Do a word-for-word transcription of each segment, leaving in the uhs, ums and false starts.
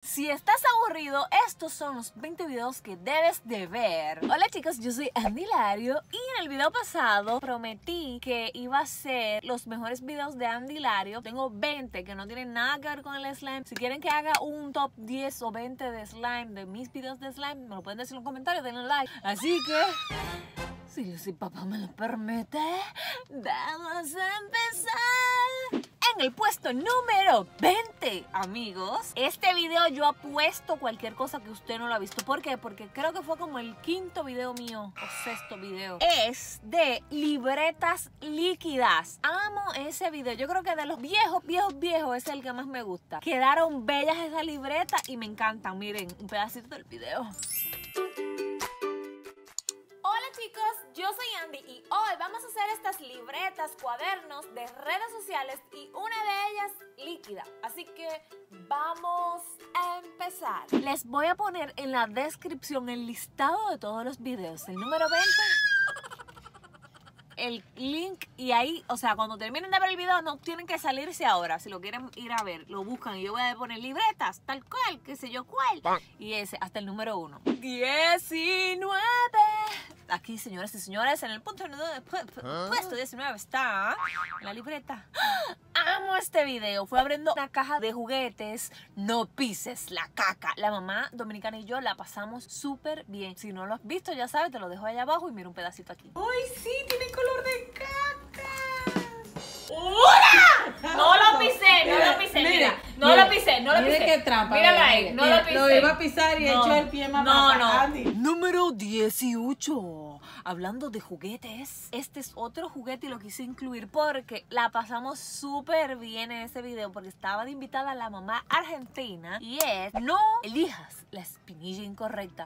Si estás aburrido, estos son los veinte videos que debes de ver. Hola chicos, yo soy Andy Hilario y en el video pasado prometí que iba a hacer los mejores videos de Andy Hilario. Tengo veinte que no tienen nada que ver con el slime. Si quieren que haga un top diez o veinte de slime, de mis videos de slime, me lo pueden decir en los comentarios, denle like. Así que, si, si papá me lo permite, vamos a empezar. En el puesto número veinte, amigos, este video yo apuesto cualquier cosa que usted no lo ha visto. ¿Por qué? Porque creo que fue como el quinto video mío o sexto video. Es de libretas líquidas. Amo ese video. Yo creo que de los viejos, viejos, viejos es el que más me gusta. Quedaron bellas esas libretas y me encantan. Miren, un pedacito del video. Hola chicos, yo soy Andy y hoy vamos a hacer estas libretas, cuadernos de redes sociales y una de ellas líquida. Así que vamos a empezar. Les voy a poner en la descripción el listado de todos los videos. El número veinte, el link, y ahí, o sea, cuando terminen de ver el video no tienen que salirse ahora. Si lo quieren ir a ver, lo buscan y yo voy a poner libretas, tal cual, qué sé yo cuál. Y ese, hasta el número uno. diecinueve. Aquí, señoras y señores, en el punto puesto diecinueve está la libreta. Amo este video. Fue abriendo una caja de juguetes. No pises la caca. La mamá dominicana y yo la pasamos súper bien. Si no lo has visto, ya sabes, te lo dejo allá abajo y mira un pedacito aquí. ¡Ay, sí! Tiene color de caca. ¡Una! No lo pisé, no lo pisé, mira. No lo pisé, no lo pisé. Mire qué trampa. Mírala ahí, no lo pisé. Lo iba a pisar y No, echó el pie más no, para no. Andy. Número dieciocho. Hablando de juguetes, este es otro juguete y lo quise incluir porque la pasamos súper bien en ese video porque estaba de invitada la mamá argentina y es: no elijas la espinilla incorrecta.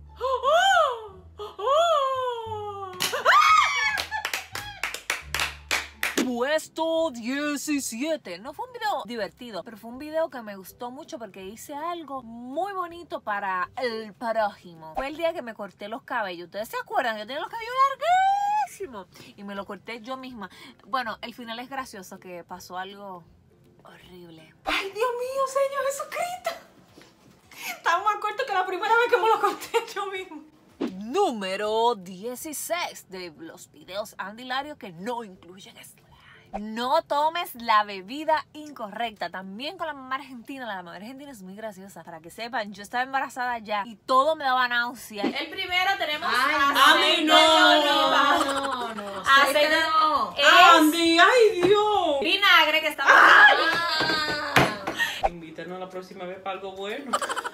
Puesto diecisiete. No fue un video divertido, pero fue un video que me gustó mucho porque hice algo muy bonito para el prójimo. Fue el día que me corté los cabellos. ¿Ustedes se acuerdan? Yo tenía los cabellos larguísimos y me lo corté yo misma. Bueno, el final es gracioso, que pasó algo horrible. ¡Ay, Dios mío, Señor Jesucristo! Estaba más corto que la primera vez que me lo corté yo mismo. Número dieciséis de los videos Andy Hilario que no incluyen slime. No tomes la bebida incorrecta. También con la mamá argentina. La mamá argentina es muy graciosa. Para que sepan, yo estaba embarazada ya y todo me daba náusea. El primero tenemos Ay, aceite no, de no, oliva. no, no. Aceite de no. es Andy, ay Dios. vinagre que está. Invítanos la próxima vez para algo bueno.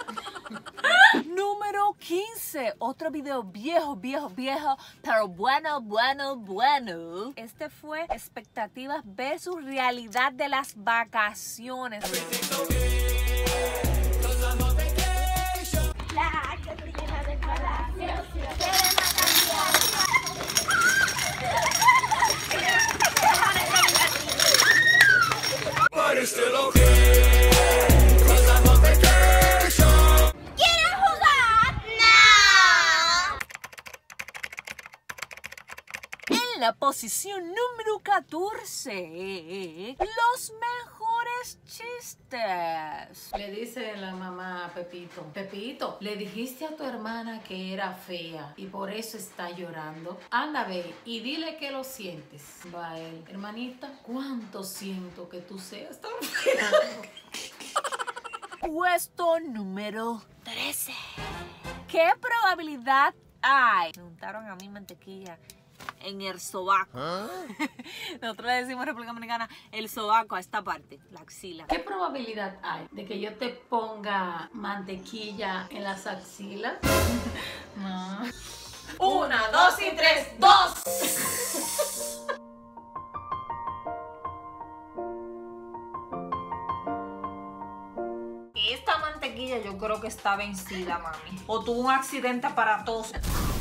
Número quince. Otro video viejo, viejo, viejo, pero bueno, bueno, bueno. Este fue expectativas versus realidad de las vacaciones. En la posición número catorce, los mejores chistes. Le dice la mamá a Pepito: Pepito, le dijiste a tu hermana que era fea y por eso está llorando. Anda, ve y dile que lo sientes. Va él: hermanita, ¿cuánto siento que tú seas tan fea? Puesto número trece. ¿Qué probabilidad hay? Me untaron a mí mantequilla en el sobaco. ¿Ah? Nosotros le decimos en República Dominicana el sobaco a esta parte, la axila. ¿Qué probabilidad hay de que yo te ponga mantequilla en las axilas? No. Una, dos y tres, dos. Esta mantequilla yo creo que está vencida, mami. O tuvo un accidente aparatoso.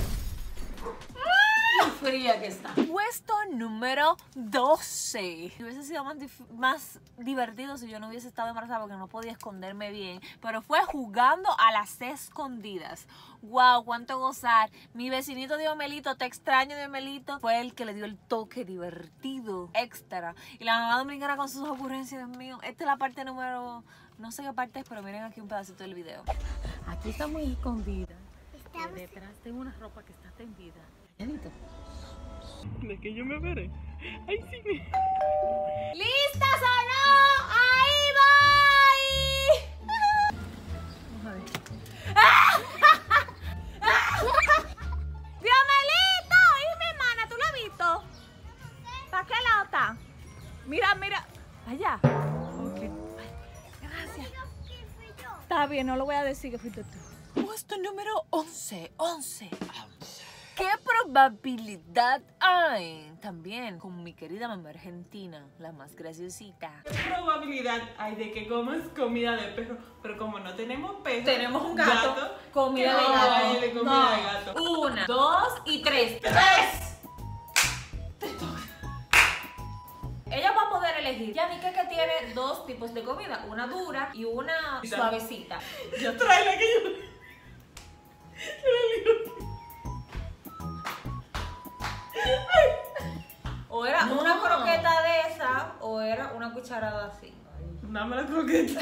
Fría que está. Puesto número doce. Hubiese sido más, más divertido si yo no hubiese estado embarazada porque no podía esconderme bien. Pero fue jugando a las escondidas. Wow, cuánto gozar. Mi vecinito Diomelito, te extraño Diomelito, fue el que le dio el toque divertido extra. Y la mamá dominicana con sus ocurrencias, Dios mío. Esta es la parte número No sé qué parte es, pero miren aquí un pedacito del video. Aquí estamos escondidas. Estamos... detrás de una ropa que está tendida. Janito. ¿De que yo me veré? ¡Ay, sí! Me... ¿Listas o no? ¡Ahí voy! Vamos a ver. ¡Diomelito! ¡Y mi hermana! ¿Tú lo has visto? ¿Para qué lado está? Mira, mira. Allá. Ok. Gracias. Está bien, no lo voy a decir que fuiste tú. Puesto número once. once. ¿Qué probabilidad hay? También con mi querida mamá argentina, la más graciosita. ¿Qué probabilidad hay de que comas comida de perro? Pero como no tenemos perro, Tenemos un gato, gato comida ¿qué de vamos a gato. darle comida No. de gato? Una, dos y tres. ¡Tres! Ella va a poder elegir. Ya dije que tiene dos tipos de comida, una dura y una suavecita. Yo trae la que yo... Yo le digo... O era No. una croqueta de esa o era una cucharada así. Dame la croqueta.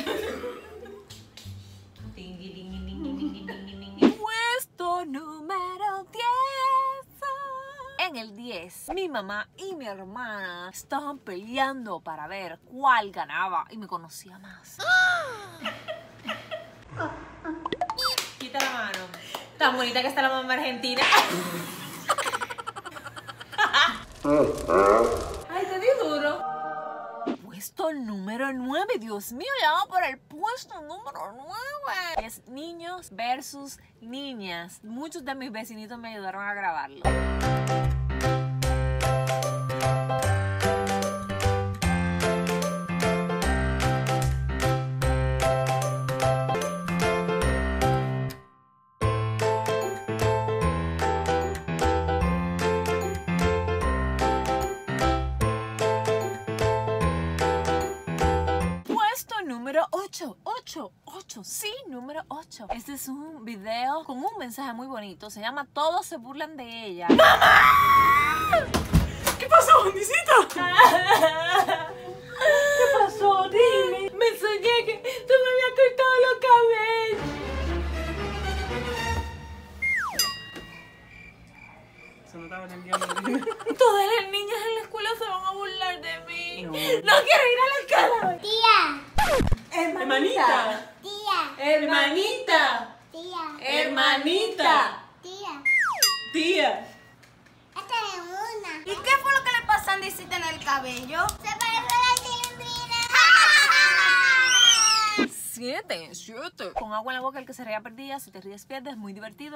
Tingui, dingui, dingui, dingui, dingui, dingui. Puesto número diez. En el diez, mi mamá y mi hermana estaban peleando para ver cuál ganaba y me conocía más. Quita la mano. Tan bonita que está la mamá argentina. Ay, te di duro. Puesto número nueve, Dios mío, ya vamos por el puesto número nueve. Es niños versus niñas. Muchos de mis vecinitos me ayudaron a grabarlo. Número ocho, ocho, ocho, sí, número ocho. Este es un video con un mensaje muy bonito. Se llama Todos se burlan de ella. ¡Mamá! ¿Qué pasó, Bendicita? ¿Qué pasó? Dime. Me soñé que tú me habías cortado los cabellos. Eso no estaba entendiendo. Todas las niñas en la escuela se van a burlar de mí. No. No quiero ir a la escuela. Tía, Hermanita. tía, Hermanita. tía, Hermanita. tía. Tía. Esta es una. ¿Y qué fue lo que le pasó a Andicita en el cabello? Se parece a la cilindrina. Siete, siete. Con agua en la boca el que se ría perdía. Si te ríes pierdes, muy divertido.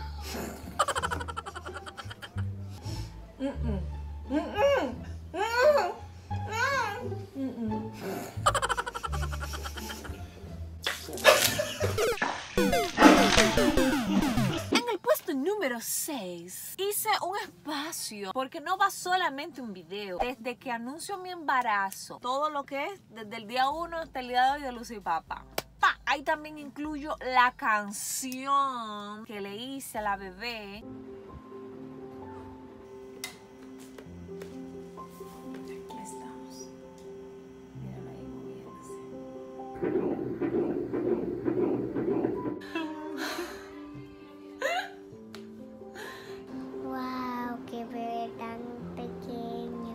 En el puesto número seis hice un espacio porque no va solamente un video. Desde que anuncio mi embarazo, todo lo que es desde el día uno hasta el día de hoy de Lucy Papa. Pa, ahí también incluyo la canción que le hice a la bebé. Aquí estamos. Mírala ahí moviéndose. Wow, qué bebé tan pequeño.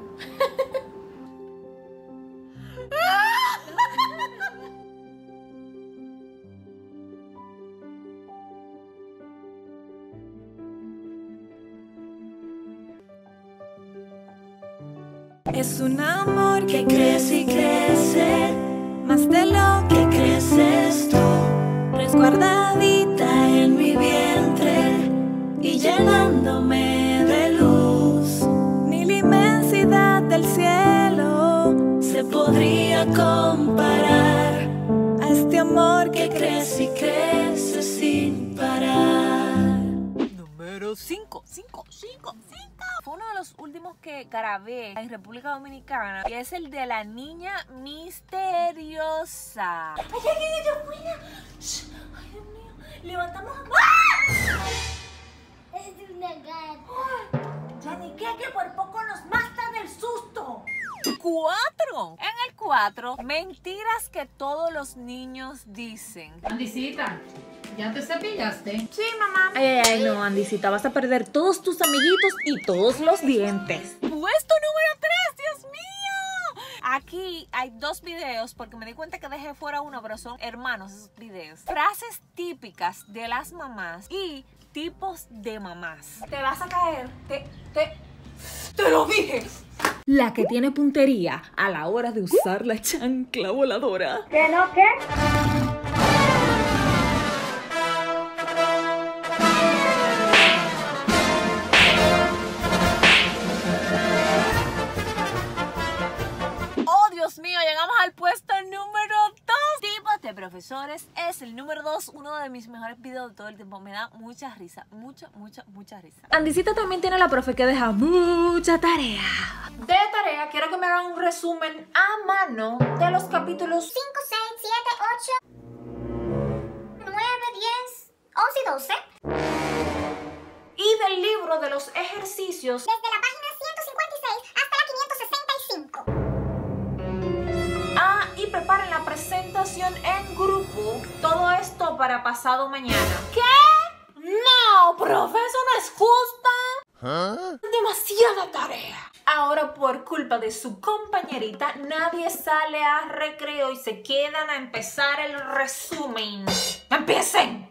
Es un amor que crece y crece, más de lo que creces tú, resguardadita en mi vientre y llenándome de luz. Ni la inmensidad del cielo se podría comparar a este amor que crece y crece sin parar. Número cinco, cinco, cinco, cinco. Fue uno de los últimos que grabé en República Dominicana y es el de la niña misteriosa. ¡Ay, ay, ay, Dios mío! Shh, ¡ay, Dios mío! ¡Levantamos a... ¡Ah! Es una gata. Ya ni qué, que por poco nos mata del susto. Cuatro. En el cuatro cuatro mentiras que todos los niños dicen. Andisita, ¿ya te cepillaste? Sí, mamá. Ay, ay, ay, no, Andisita, vas a perder todos tus amiguitos y todos los dientes. Puesto número tres, Dios mío. Aquí hay dos videos porque me di cuenta que dejé fuera uno, pero son hermanos esos videos. Frases típicas de las mamás y tipos de mamás. Te vas a caer. Te, te, te lo dije. La que tiene puntería a la hora de usar la chancla voladora. ¿Qué no qué? Oh, Dios mío, llegamos al puesto número dos. Tipos de profesores es el número dos, uno de mis mejores videos de todo el tiempo. Me da mucha risa, mucha, mucha, mucha risa. Andisita también tiene la profe que deja mucha tarea. De tarea, quiero que me hagan un resumen a mano de los capítulos cinco, seis, siete, ocho, nueve, diez, once y doce. y del libro de los ejercicios. Desde la página ciento cincuenta y seis hasta la quinientos sesenta y cinco. Ah, y preparen la presentación en grupo. Todo esto para pasado mañana. ¿Qué? No, profe, eso no es justo. Demasiada tarea. Ahora, por culpa de su compañerita, nadie sale a recreo y se quedan a empezar el resumen. ¡Empiecen!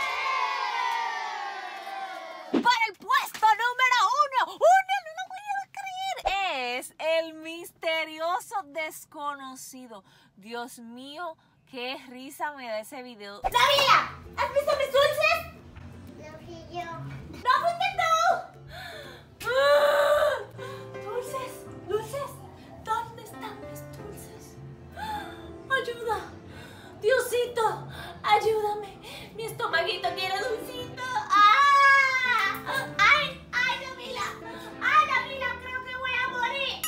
Para el puesto número uno, uno, no lo voy a creer, es el misterioso desconocido. Dios mío, qué risa me da ese video. ¡Davila! ¿Has visto mis dulces? Lo que yo. ¡No fuiste tú! ¡Ah! ¡Dulces! ¡Dulces! ¿Dónde están mis dulces? ¡Ayuda! ¡Diosito! ¡Ayúdame! ¡Mi estomaguito quiere dulcito! ¡Ah! ¡Ay! ¡Ay, Davila! ¡Ay, Davila! Creo que voy a morir.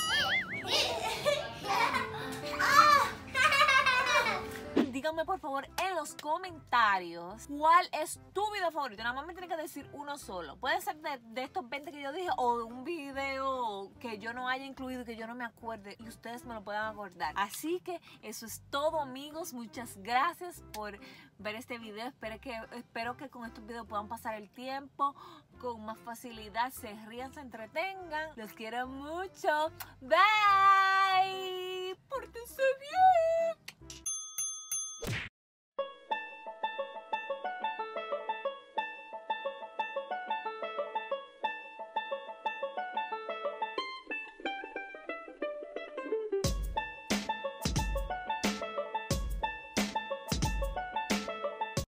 ¡Ah! Díganme por favor en los comentarios cuál es tu video favorito. Nada más me tienen que decir uno solo. Puede ser de, de estos veinte que yo dije o de un video que yo no haya incluido, que yo no me acuerde y ustedes me lo puedan acordar. Así que eso es todo, amigos. Muchas gracias por ver este video. Espero que, espero que con estos videos puedan pasar el tiempo con más facilidad, se rían, se entretengan. Los quiero mucho. Bye. Pórtense bien.